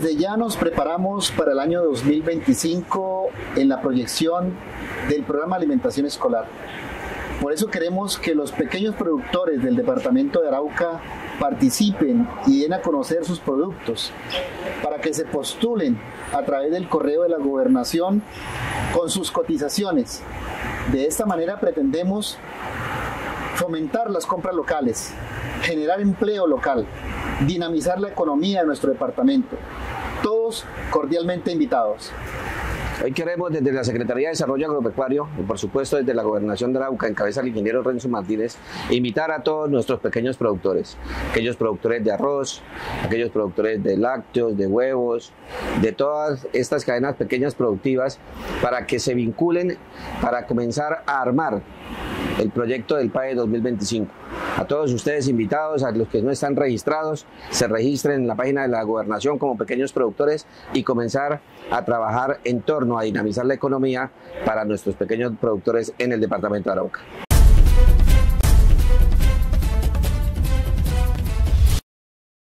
Desde ya nos preparamos para el año 2025 en la proyección del programa Alimentación Escolar. Por eso queremos que los pequeños productores del departamento de Arauca participen y den a conocer sus productos para que se postulen a través del correo de la gobernación con sus cotizaciones. De esta manera pretendemos fomentar las compras locales, generar empleo local, dinamizar la economía de nuestro departamento. Todos cordialmente invitados. Hoy queremos desde la Secretaría de Desarrollo Agropecuario y por supuesto desde la Gobernación de Arauca, en cabeza del ingeniero Renzo Martínez, invitar a todos nuestros pequeños productores, aquellos productores de arroz, aquellos productores de lácteos, de huevos, de todas estas cadenas pequeñas productivas, para que se vinculen para comenzar a armar el proyecto del PAE 2025. A todos ustedes invitados, a los que no están registrados, se registren en la página de la Gobernación como pequeños productores y comenzar a trabajar en torno a dinamizar la economía para nuestros pequeños productores en el departamento de Arauca.